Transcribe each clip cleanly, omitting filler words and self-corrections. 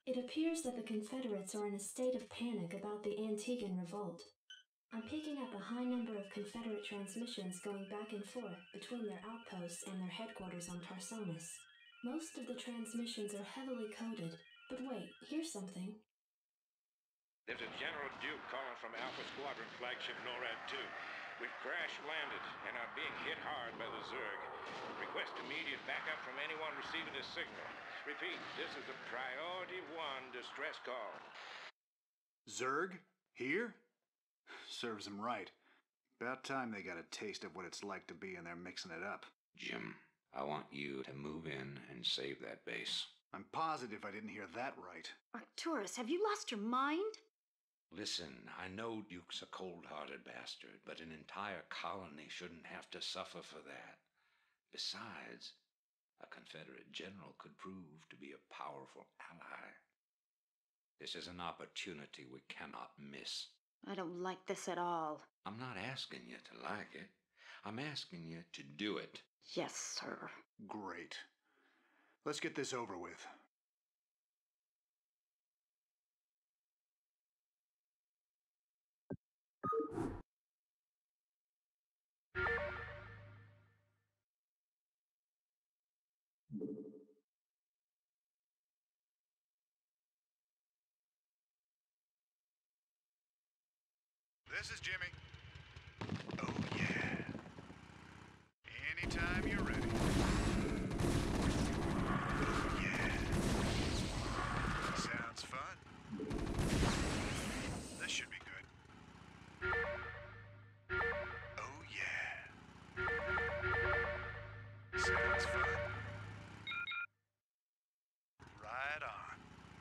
It appears that the Confederates are in a state of panic about the Antiguan revolt. I'm picking up a high number of Confederate transmissions going back and forth between their outposts and their headquarters on Tarsonis. Most of the transmissions are heavily coded, but wait, here's something. This is General Duke calling from Alpha Squadron Flagship NORAD 2. We've crash-landed and are being hit hard by the Zerg. Request immediate backup from anyone receiving this signal. Repeat, this is a Priority 1 distress call. Zerg? Here? Serves them right. About time they got a taste of what it's like to be in there mixing it up. Jim, I want you to move in and save that base. I'm positive I didn't hear that right. Arcturus, have you lost your mind? Listen, I know Duke's a cold-hearted bastard, but an entire colony shouldn't have to suffer for that. Besides, a Confederate general could prove to be a powerful ally. This is an opportunity we cannot miss. I don't like this at all. I'm not asking you to like it. I'm asking you to do it. Yes, sir. Great. Let's get this over with. This is Jimmy. Oh, yeah. Anytime you're ready. Oh, yeah. Sounds fun. This should be good. Oh, yeah. Sounds fun. Right on.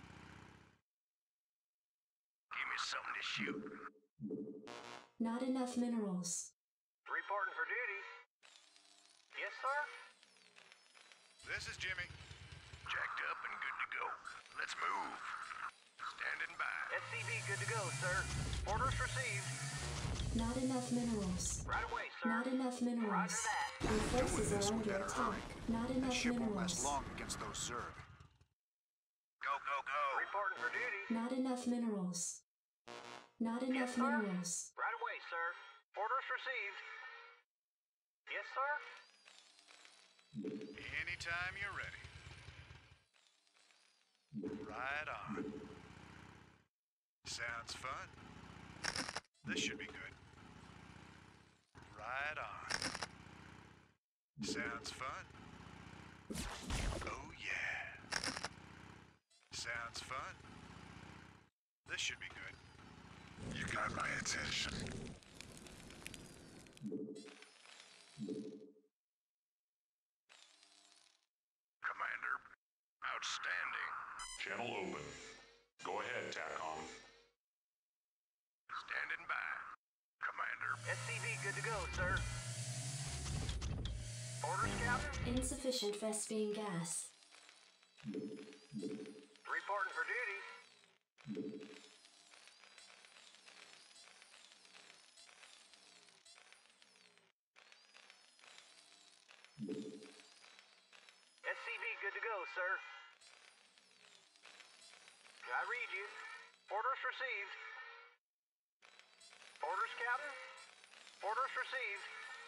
Give me something to shoot. Not enough minerals. Reporting for duty. Yes, sir? This is Jimmy. Jacked up and good to go. Let's move. Standing by. SCV good to go, sir. Orders received. Not enough minerals. Right away, sir. Not enough minerals. Roger that. Your forces Doing this are we under better attack. hurry. Not The enough ship won't last minerals. long against those Zerg. Go, go, go. Reporting for duty. Not enough minerals. Not enough sir. minerals. Right away, sir. Orders received. Yes, sir? Anytime you're ready. Right on. Sounds fun. This should be good. Right on. Sounds fun. Oh, yeah. Sounds fun. This should be good. You got my attention. Commander, outstanding. Channel open. Go ahead, TACOM. Standing by. Commander. SCV good to go, sir. Orders, Captain? Insufficient Vespine gas. Reporting for duty. SCV good to go, sir. I read you. Orders received. Orders, Captain? Orders received.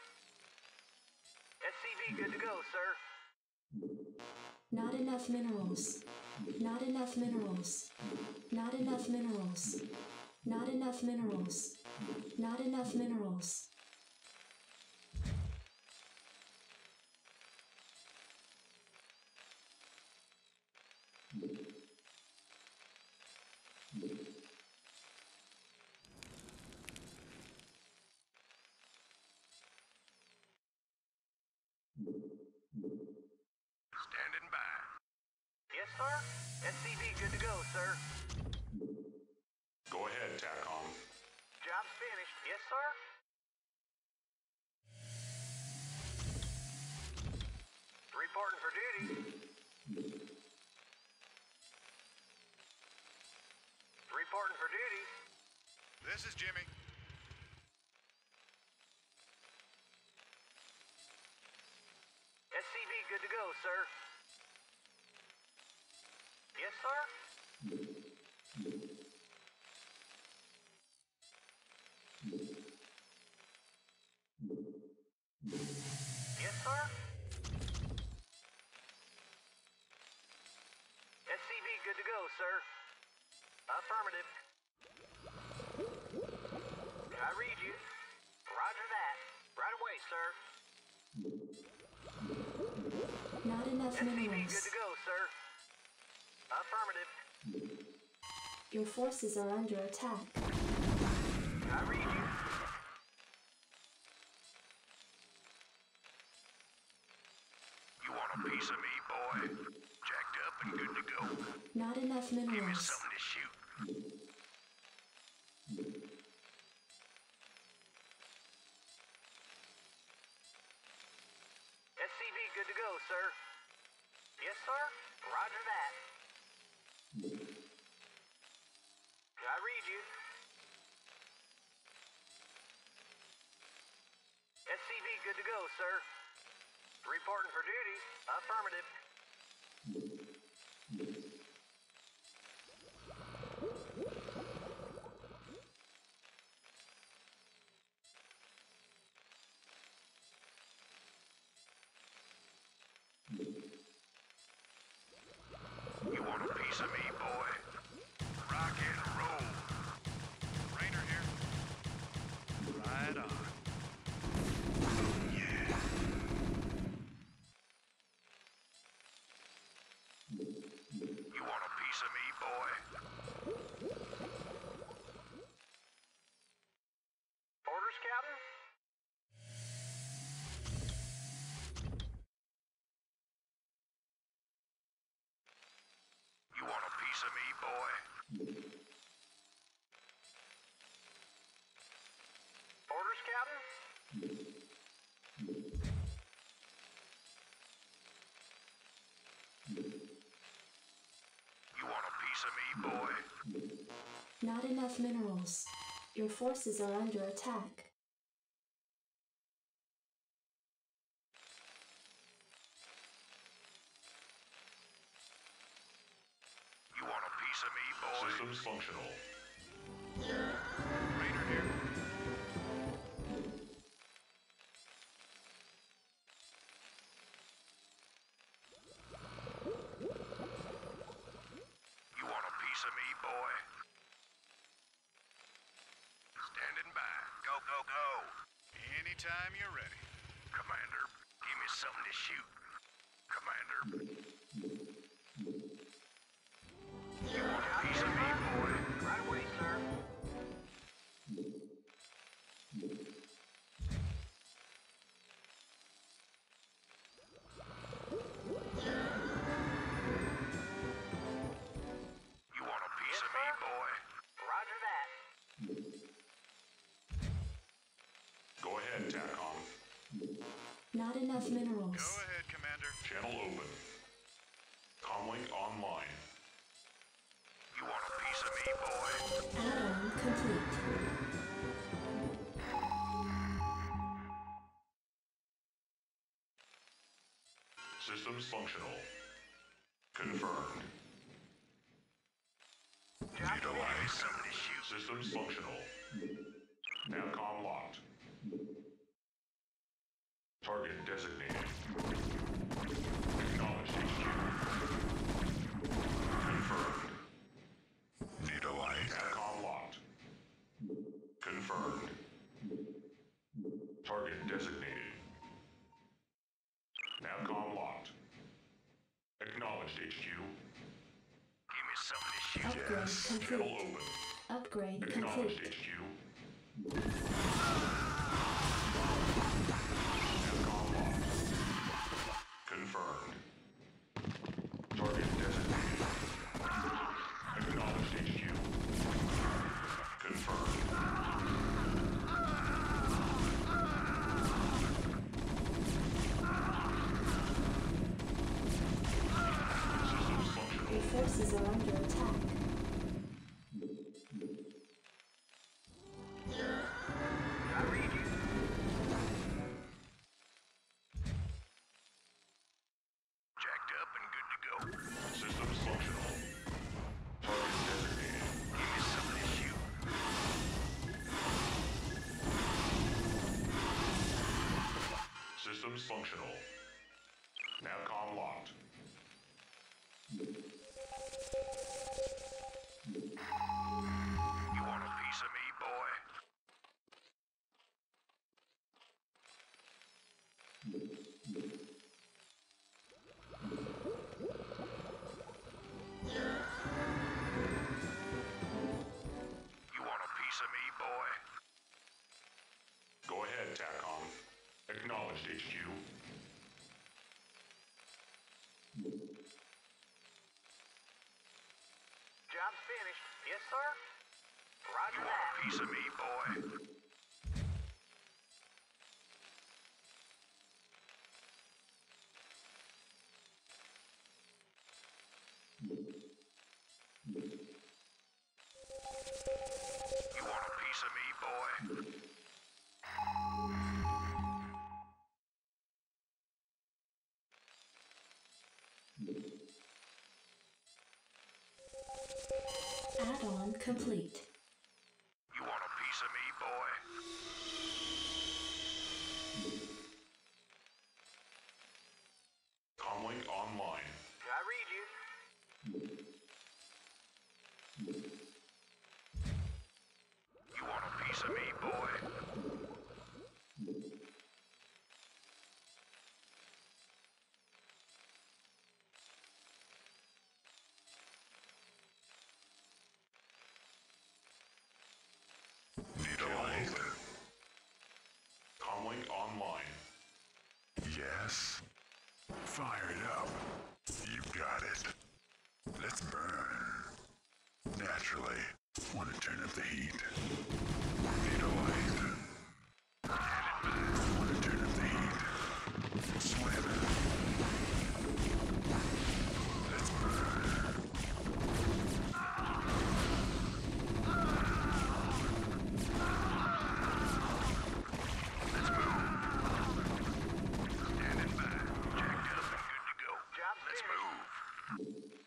SCV good to go, sir. Not enough minerals. Not enough minerals. Not enough minerals. Not enough minerals. Not enough minerals. Standing by. Yes, sir? SCV good to go, sir. Go ahead, TACOM. Job's finished. Yes, sir? Reporting for duty. Reporting for duty. This is Jimmy. SCV good to go, sir. Yes, sir? Yes, sir? SCV good to go, sir. Affirmative. I read you. Roger that. Right away, sir. Not enough SCV minerals. good to go, sir. Affirmative. Your forces are under attack. I read you. You want a piece of me, boy? Jacked up and good to go. Not enough Give me minerals. something to shoot. SCV good to go, sir. Yes, sir? Roger that. I read you. SCV good to go, sir. Reporting for duty. Affirmative. You want a piece of me, boy? Rock and roll. Rainer here. Right on. Yeah. You want a piece of me, boy? Orders, Captain? You want a piece of me, boy? Orders, Captain? You want a piece of me, boy? Not enough minerals. Your forces are under attack. You want a piece of me, boy? Systems functional. Rainer here. You want a piece of me, boy? Standing by. Go, go, go. Anytime you're ready. Commander, give me something to shoot. Commander. You want a piece of me, boy? Right away, sir. You want a piece of me, boy? Roger that. Go ahead, TACOM. Not enough minerals. Go ahead, Commander. Channel open. Comlink online. You want a piece of me, boy? Add-on complete. Systems functional. Confirmed. Need a light, something to shoot. Systems functional. NAVCOM locked. Target designated. Acknowledged HQ. Confirmed. Need a light. NAVCOM locked. Confirmed. Target designated. NAVCOM locked. Acknowledged HQ. Give me something to shoot. Upgrade Channel complete. open. Upgrade Acknowledged complete. HQ. NAVCOM locked. Confirmed. Target designated. Acknowledged HQ. Confirmed. Systems functional. Your forces are under attack. I read Systems functional. Navcom locked. You want a piece of me, boy? You want a piece of me, boy? Go ahead, TACOM. Acknowledged, HQ. Job's finished. Yes, sir? Roger You want that. a piece of me, boy? You want a piece of me, boy? Add-on complete. You want a piece of me, boy? Comlink online. I read you. You want a piece of me, boy? Need a light? Comlink online. Yes. Fire it up. You got it. Let's burn. Naturally. Want to turn up the heat. Need a light. Want to turn up the heat. Slam it. Let's burn. Let's move. Standing by. Jacked up and good to go. Job's Let's finished. move.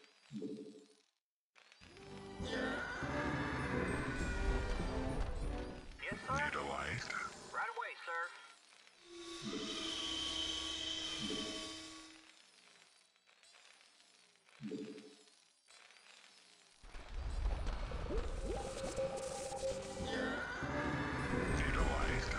Yes, sir? Need a light? Right away, sir. Need a light?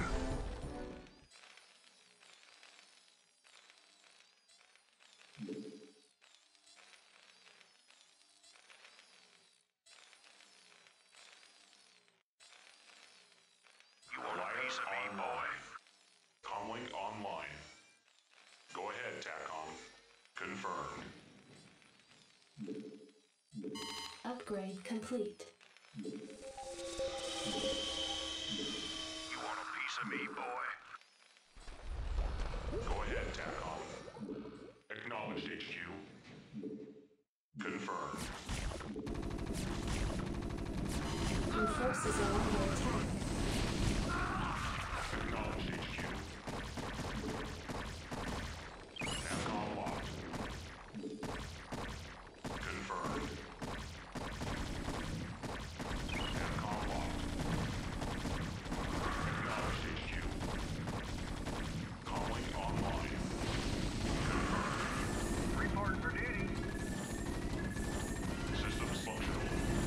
You want a piece of me, boy? Comlink online. Go ahead, TACOM. Confirmed. Upgrade complete. You want a piece of me, boy? Go ahead, TACOM. Acknowledged, HQ. Confirmed. Your forces are under attack. Acknowledged, HQ. Navcom locked. Confirmed. Navcom locked. Acknowledged, HQ. Comlink online. Report for duty. Systems functional.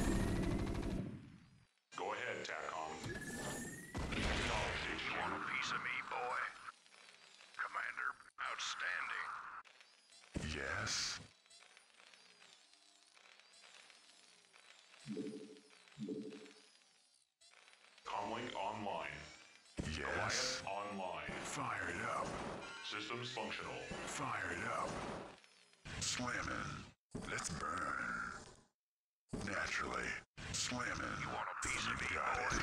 Go ahead, TACOM. Acknowledged, HQ. You want a piece of me, boy? Commander, outstanding. Yes. Comlink online. Yes. Goliath online. Fire it up. Systems functional. Fire it up. Slamming. Let's burn. Naturally. Slamming. You want a piece of me, boy?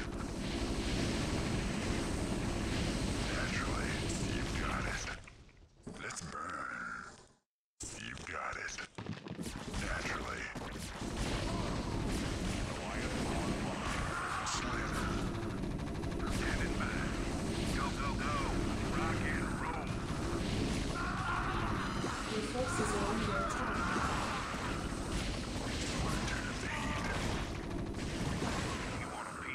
Naturally. You got it. Let's burn. You got it. Naturally. Goliath online. Slamming. Standing by. Go, go, go. Rock and roll. Your forces are under attack. Want to turn up the heat. You want a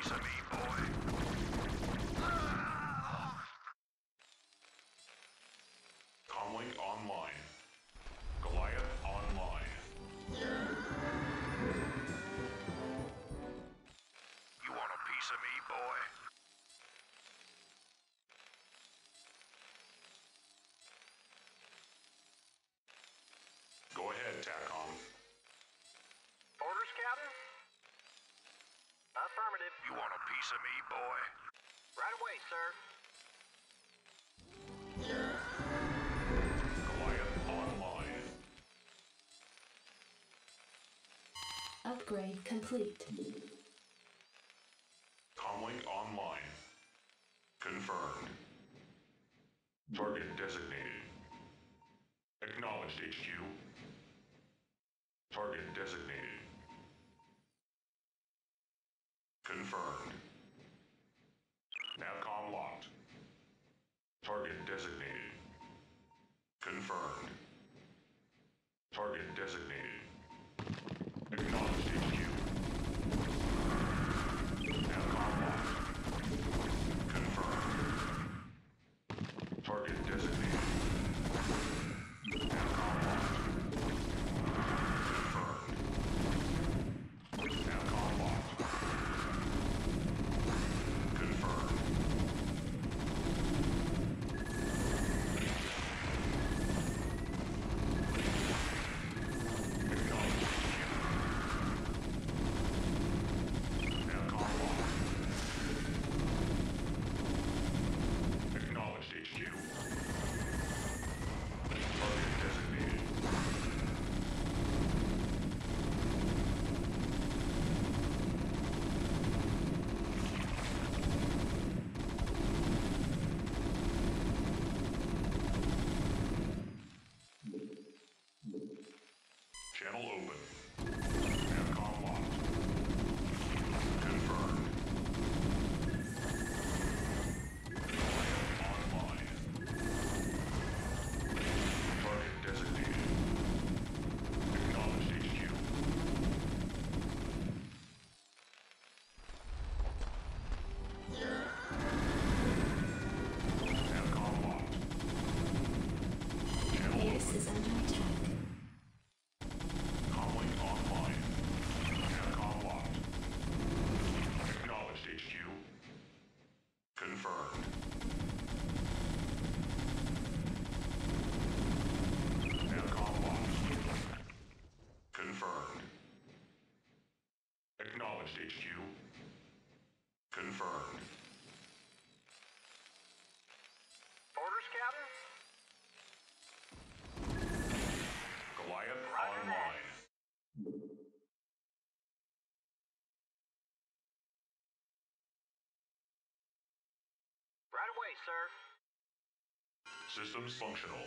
piece of me, boy? Go ahead, TACOM. Orders, Captain? Affirmative. You want a piece of me, boy? Right away, sir. Goliath online. Upgrade complete. Comlink online. Confirmed. Target designated. Acknowledged, HQ. Target designated. Confirmed. Navcom locked. Target designated. Confirmed. Target designated. Acknowledged, HQ. Navcom locked. Confirmed. Target designated. Navcom locked. Confirmed. Navcom locked. Confirmed. Acknowledged, HQ. Target designated. Channel open. Navcom locked. Confirmed. Goliath online. Target designated. Acknowledged, HQ. Navcom locked. Channel Base open. is under attack. Comlink online. Navcom locked. Acknowledged, HQ. Confirmed. Navcom locked. Confirmed. Acknowledged, HQ. Confirmed. Orders, Captain? Goliath Roger that. online. Right away, sir. Systems functional.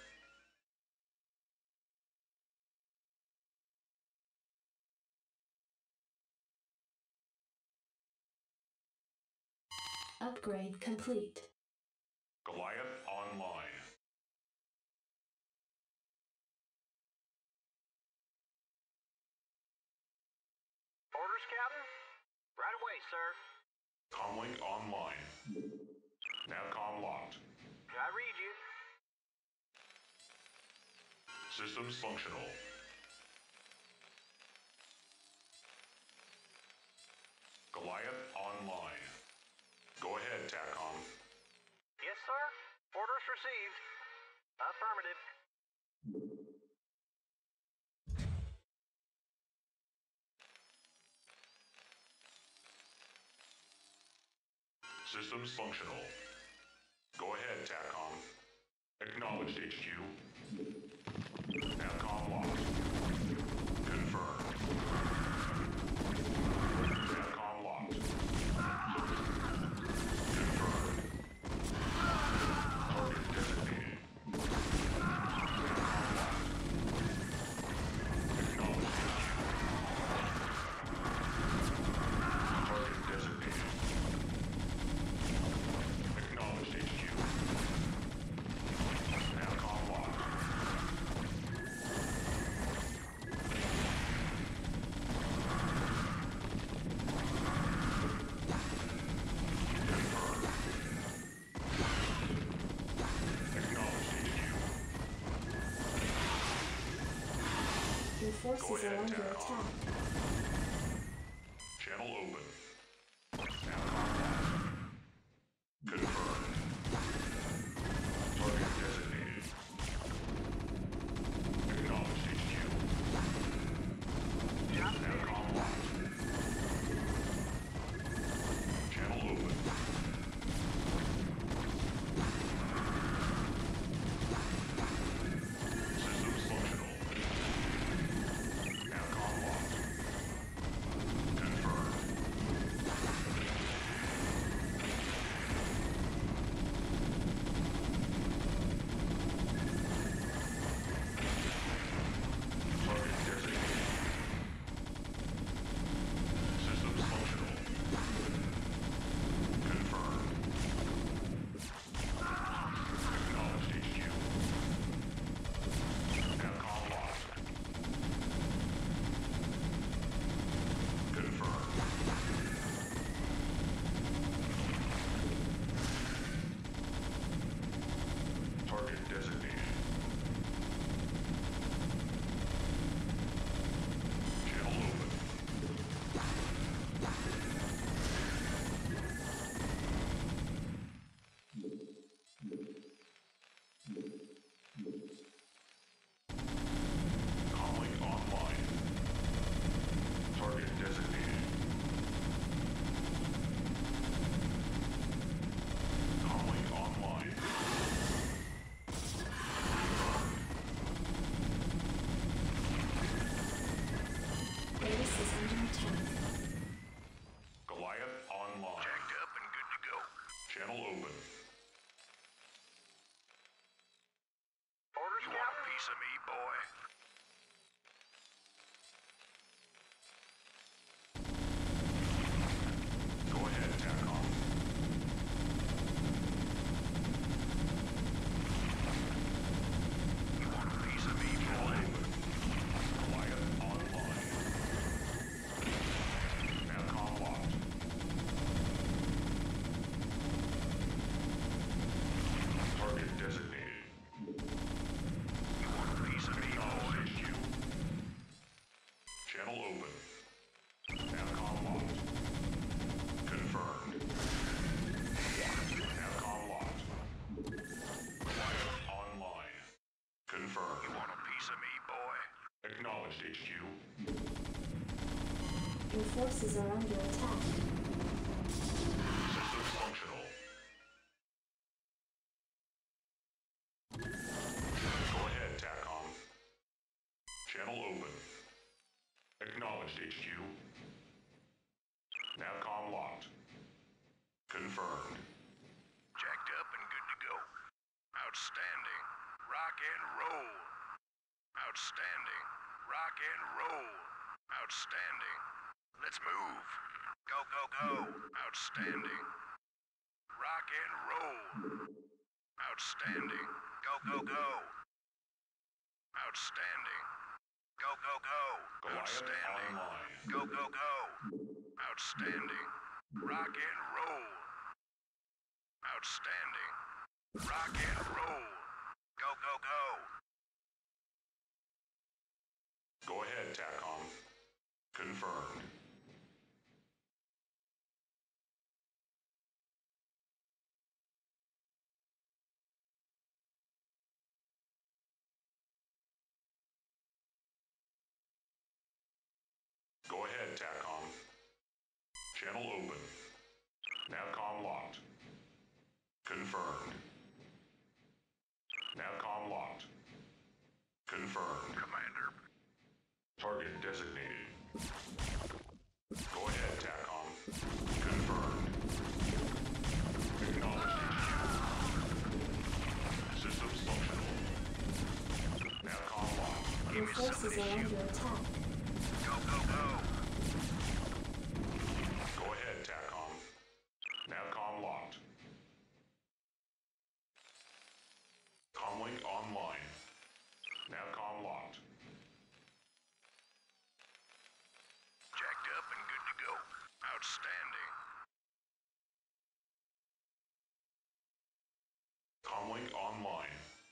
Upgrade complete. Goliath online. Orders, Captain? Right away, sir. Comlink online. Navcom locked. I read you. Systems functional. Goliath online. Go ahead, TACOM. Yes, sir. Orders received. Affirmative. Systems functional. Go ahead, TACOM. Acknowledged, HQ. Navcom locked. Confirmed. Navcom locked. Confirmed. Target designated. Navcom locked. Acknowledged, HQ. Target designated. Acknowledged, HQ. Navcom locked. Confirmed. Acknowledged, HQ. Your Go forces ahead, are under TACOM. attack. Channel open. piece of me, boy? Go ahead, TACOM. You want a piece of me, boy? Quiet online. TACOM locked. Target designated. You want a piece of me, boy? HQ. Channel open. TACOM locked. Confirmed. TACOM locked. Quiet online. Confirmed. You want a piece of me, boy? Acknowledged, HQ. Your forces are under attack. Systems functional. Go ahead, TACOM. Channel open. Acknowledged, HQ. NAVCOM locked. Confirmed. Jacked up and good to go. Outstanding. Rock and roll. Outstanding. Rock and roll. Outstanding. Let's move. Go, go, go. Outstanding. Rock and roll. Outstanding. Go, go, go. Outstanding. Go, go, go. Goliath Outstanding. online. Go, go, go. Outstanding. Rock and roll. Outstanding. Rock and roll. Go, go, go. Go ahead, TACOM. Confirmed. Go ahead, TACOM. Channel open. NAVCOM locked. Confirmed. NAVCOM locked. Confirmed. Commander. Target designated. Go ahead, TACOM. Confirmed. Acknowledged, HQ. Systems functional. NAVCOM locked. Your forces are under attack. Go, go, go. Go ahead, TACOM. NAVCOM locked. Comlink online. NAVCOM locked. Jacked up and good to go. Outstanding. Comlink online.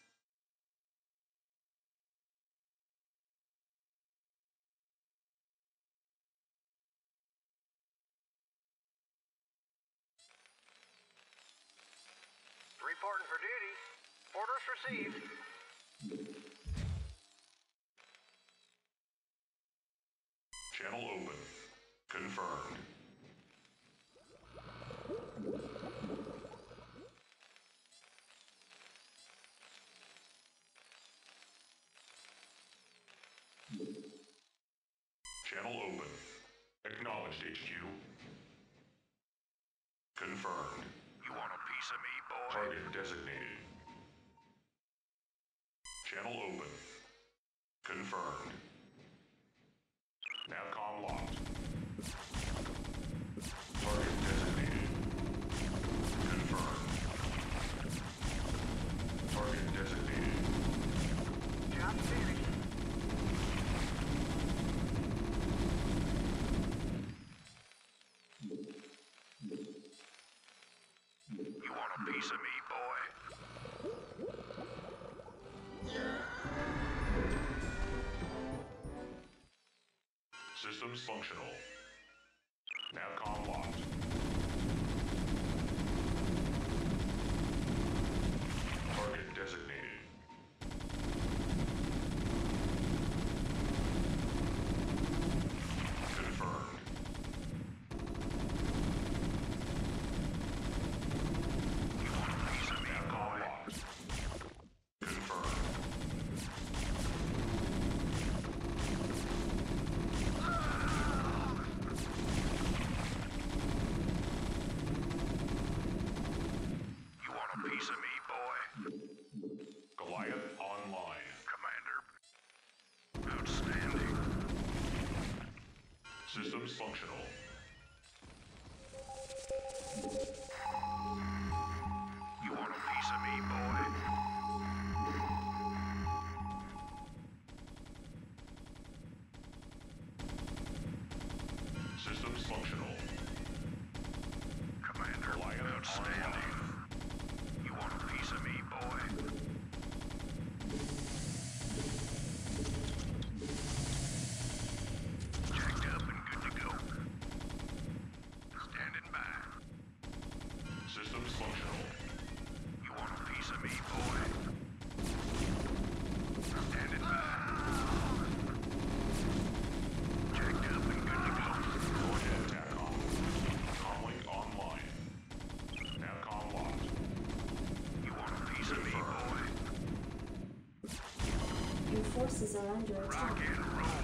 Reporting for duty. Orders received. Channel open. Confirmed. Channel open. Acknowledged, HQ. Confirmed. You want a piece of me, boy? Target designated. Channel open. Confirmed. NAVCOM locked. Target designated. Confirmed. Target designated. Job finished. You want a piece of me, boy? Systems functional. NAVCOM locked. Target designated. Confirmed. You want a piece of me, NAVCOM boy? locked. Confirmed. functional. You want a piece of me, boy? Systems functional. Commander, Goliath outstanding. You want a piece of me, boy? Jacked up and good to go. Standing by. Systems functional. You want a piece of me, boy? Standing by. Jacked up and good to go. Go ahead, TACOM. Comlink online. TACOM locked. You want a piece of me, boy? Your forces are under Rock attack. and roll.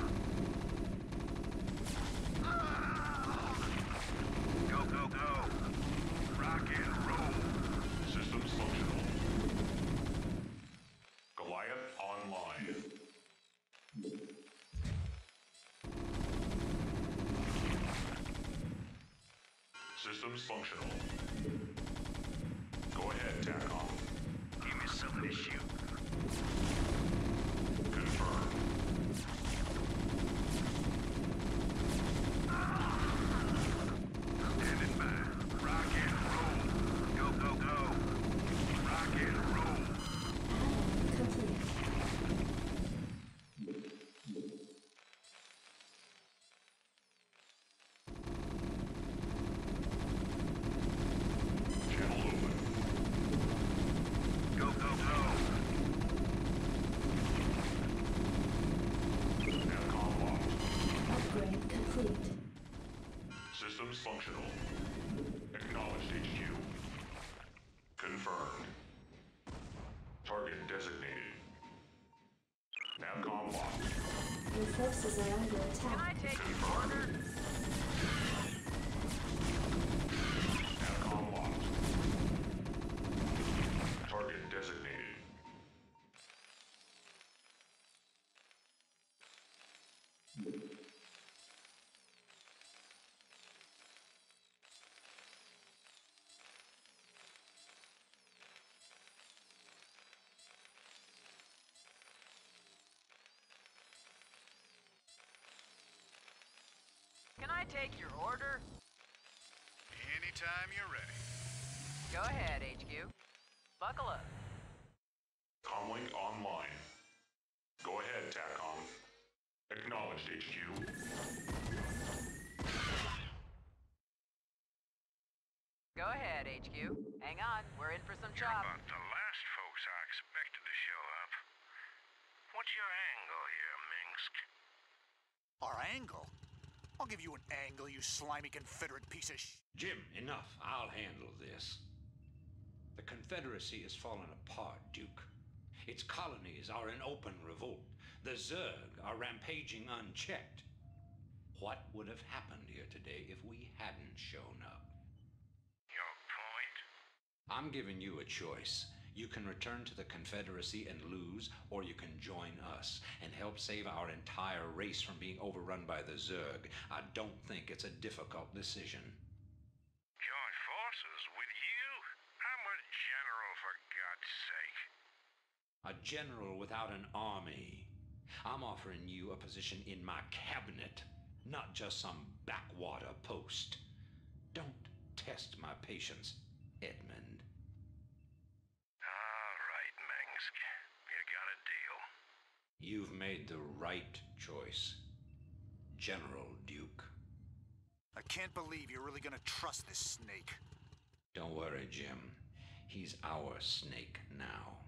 Go, go, go. Rock and roll. Systems functional. Goliath online. Systems functional. Go ahead, TACOM. Give me something to shoot. Confirmed. Standing by. Rock and roll. Go, go, go. Rock and roll. Add-on complete. Channel open. Go, go, go. TACOM locked. Upgrade complete. Systems functional. Acknowledged HQ. Confirmed. Target designated. TACOM locked. Your forces are under attack. take your order? TACOM locked. Target designated. Can I take your order? Anytime you're ready. Go ahead, HQ. Buckle up. Comlink online. Go ahead, TACOM. Acknowledged HQ. Go ahead, HQ. Hang on, we're in for some chop. The last folks I expected to show up. What's your angle here, Minsk? Our angle? I'll give you an angle, you slimy Confederate piece of Jim, enough. I'll handle this. The Confederacy is falling apart, Duke. Its colonies are in open revolt. The Zerg are rampaging unchecked. What would have happened here today if we hadn't shown up? Your point? I'm giving you a choice. You can return to the Confederacy and lose, or you can join us and help save our entire race from being overrun by the Zerg. I don't think it's a difficult decision. Join forces with you? I'm a general, for God's sake. A general without an army. I'm offering you a position in my cabinet, not just some backwater post. Don't test my patience, Edmund. All right, Minsk. You got a deal. You've made the right choice, General Duke. I can't believe you're really gonna trust this snake. Don't worry, Jim. He's our snake now.